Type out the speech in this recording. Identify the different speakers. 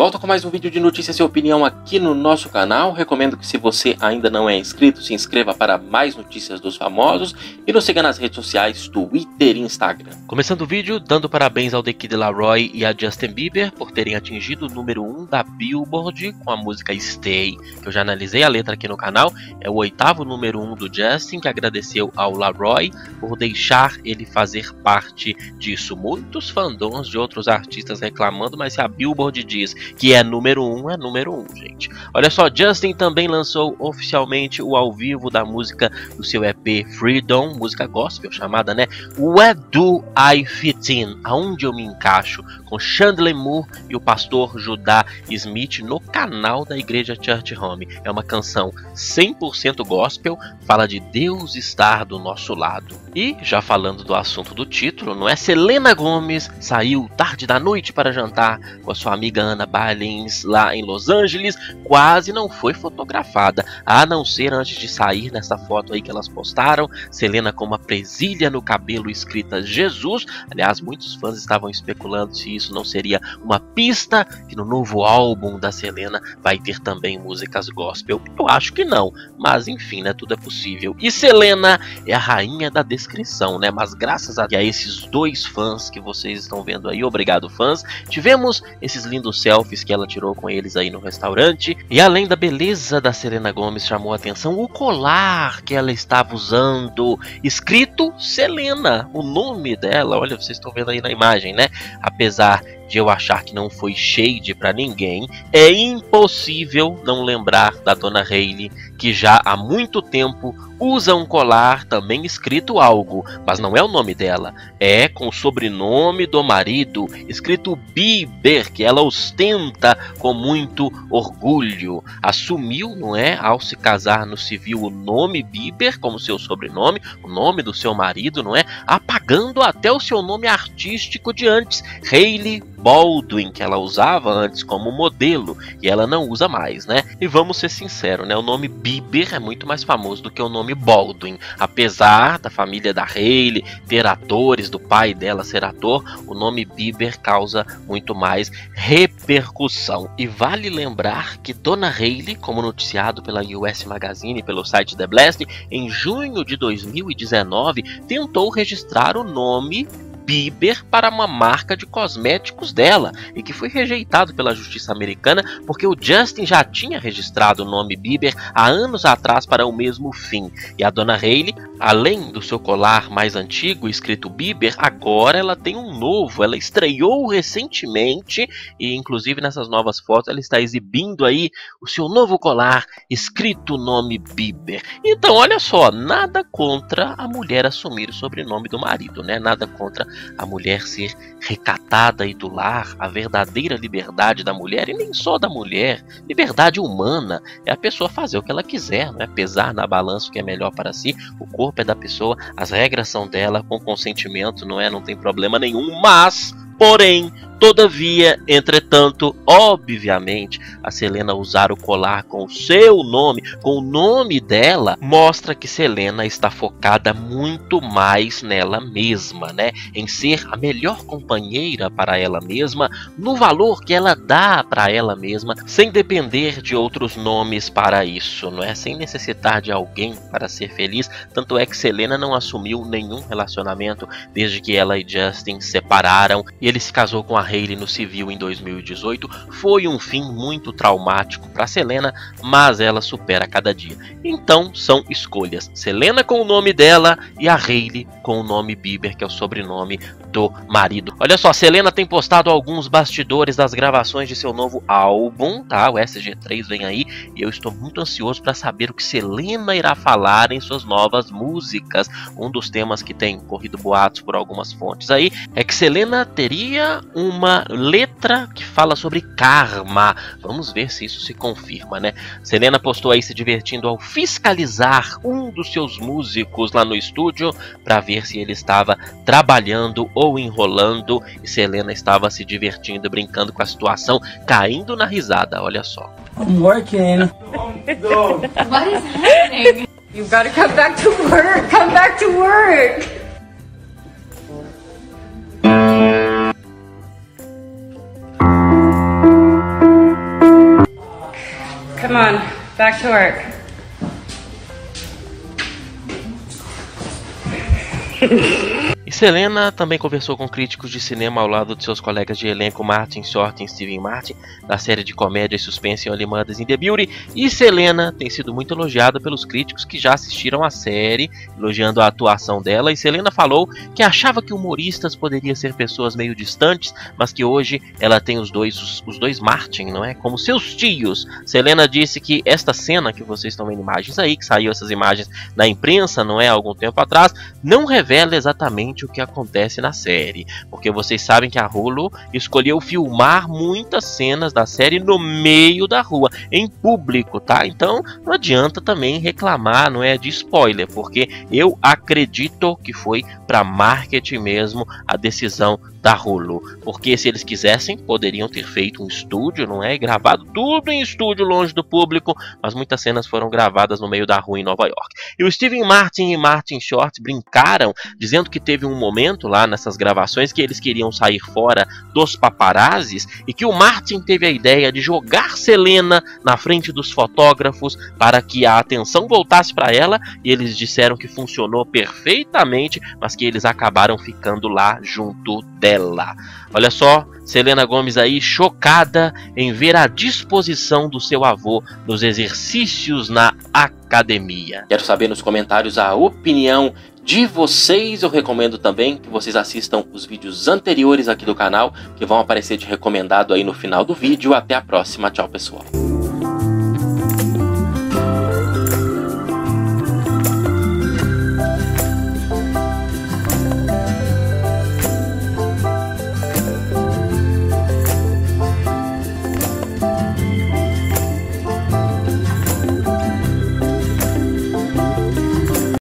Speaker 1: Volto com mais um vídeo de notícias e opinião aqui no nosso canal. Recomendo que, se você ainda não é inscrito, se inscreva para mais notícias dos famosos e nos siga nas redes sociais, Twitter e Instagram. Começando o vídeo dando parabéns ao The Kid Laroi e a Justin Bieber por terem atingido o número 1 da Billboard com a música Stay, que eu já analisei a letra aqui no canal. É o 8º número 1 do Justin, que agradeceu ao Laroi por deixar ele fazer parte disso. Muitos fandoms de outros artistas reclamando, mas se a Billboard diz que é número 1, é número 1, gente. Olha só, Justin também lançou oficialmente o ao vivo da música do seu EP Freedom, música gospel chamada, né, Where Do I Fit In? Aonde eu me encaixo? Com Chandler Moore e o pastor Judah Smith no canal da igreja Church Home. É uma canção 100% gospel, fala de Deus estar do nosso lado. E, já falando do assunto do título, não é? Selena Gomez saiu tarde da noite para jantar com a sua amiga Ana Balins lá em Los Angeles, quase não foi fotografada, a não ser antes de sair nessa foto aí que elas postaram, Selena com uma presilha no cabelo escrita Jesus. Aliás, muitos fãs estavam especulando se isso não seria uma pista que no novo álbum da Selena vai ter também músicas gospel. Eu acho que não, mas enfim, né, tudo é possível. E Selena é a rainha da descrição, né, mas graças a esses dois fãs que vocês estão vendo aí, obrigado fãs, tivemos esses lindos selfies que ela tirou com eles aí no restaurante. E além da beleza da Selena Gomez, chamou a atenção o colar que ela estava usando, escrito Selena, o nome dela. Olha, vocês estão vendo aí na imagem, né? Apesar de eu achar que não foi shade pra ninguém, é impossível não lembrar da Dona Hailey, que já há muito tempo usa um colar também escrito algo, mas não é o nome dela, é com o sobrenome do marido, escrito Bieber, que ela ostenta com muito orgulho. Assumiu, não é, ao se casar no civil, o nome Bieber como seu sobrenome, o nome do seu marido, não é, apagando até o seu nome artístico de antes, Hailey Baldwin, que ela usava antes como modelo, e ela não usa mais, né? E vamos ser sinceros, né? O nome Bieber é muito mais famoso do que o nome Baldwin. Apesar da família da Hailey ter atores, do pai dela ser ator, o nome Bieber causa muito mais repercussão. E vale lembrar que Dona Hailey, como noticiado pela US Magazine e pelo site The Blast, em junho de 2019 tentou registrar o nome Bieber para uma marca de cosméticos dela, e que foi rejeitado pela justiça americana porque o Justin já tinha registrado o nome Bieber há anos atrás para o mesmo fim. E a Dona Hailey, além do seu colar mais antigo escrito Bieber, agora ela tem um novo, ela estreou recentemente e inclusive nessas novas fotos ela está exibindo aí o seu novo colar escrito o nome Bieber. Então olha só, nada contra a mulher assumir o sobrenome do marido, né? Nada contra a mulher ser recatada e do lar, a verdadeira liberdade da mulher, e nem só da mulher, liberdade humana, é a pessoa fazer o que ela quiser, não é? Pesar na balança o que é melhor para si, o corpo é da pessoa, as regras são dela, com consentimento, não é? Não tem problema nenhum, mas, porém, todavia, entretanto, obviamente, a Selena usar o colar com o seu nome, com o nome dela, mostra que Selena está focada muito mais nela mesma, né? Em ser a melhor companheira para ela mesma, no valor que ela dá para ela mesma, sem depender de outros nomes para isso, não é? Sem necessitar de alguém para ser feliz. Tanto é que Selena não assumiu nenhum relacionamento desde que ela e Justin se separaram, e ele se casou com a Hailey no civil em 2018. Foi um fim muito traumático para Selena, mas ela supera a cada dia. Então são escolhas: Selena com o nome dela e a Hailey com o nome Bieber, que é o sobrenome do marido. Olha só, Selena tem postado alguns bastidores das gravações de seu novo álbum, tá? O SG3 vem aí, e eu estou muito ansioso para saber o que Selena irá falar em suas novas músicas. Um dos temas que tem corrido boatos por algumas fontes aí é que Selena teria uma letra que fala sobre karma. Vamos ver se isso se confirma, né? Selena postou aí se divertindo ao fiscalizar um dos seus músicos lá no estúdio para ver se ele estava trabalhando ou enrolando, e Selena estava se divertindo, brincando com a situação, caindo na risada, olha só.
Speaker 2: I'm working.
Speaker 3: What is happening? You've got to come back to work. Come back to work. Come on, back to work.
Speaker 1: E Selena também conversou com críticos de cinema ao lado de seus colegas de elenco Martin Short e Steven Martin, da série de comédia e suspense Only Murders in the Building, e Selena tem sido muito elogiada pelos críticos que já assistiram a série, elogiando a atuação dela, e Selena falou que achava que humoristas poderiam ser pessoas meio distantes, mas que hoje ela tem os dois Martin, não é? Como seus tios. Selena disse que esta cena que vocês estão vendo imagens aí, que saiu essas imagens na imprensa, não é? Algum tempo atrás, não revela exatamente o que acontece na série, porque vocês sabem que a Hulu escolheu filmar muitas cenas da série no meio da rua, em público, tá? Então não adianta também reclamar, não é, de spoiler, porque eu acredito que foi para marketing mesmo a decisão da Hulu, porque se eles quisessem poderiam ter feito um estúdio, não é, e gravado tudo em estúdio longe do público, mas muitas cenas foram gravadas no meio da rua em Nova York. E o Steven Martin e Martin Short brincaram, dizendo que teve um momento lá nessas gravações que eles queriam sair fora dos paparazzis e que o Martin teve a ideia de jogar Selena na frente dos fotógrafos para que a atenção voltasse para ela, e eles disseram que funcionou perfeitamente, mas que eles acabaram ficando lá junto dela. Olha só, Selena Gomez aí chocada em ver a disposição do seu avô nos exercícios na academia. Quero saber nos comentários a opinião de vocês. Eu recomendo também que vocês assistam os vídeos anteriores aqui do canal, que vão aparecer de recomendado aí no final do vídeo. Até a próxima, tchau pessoal.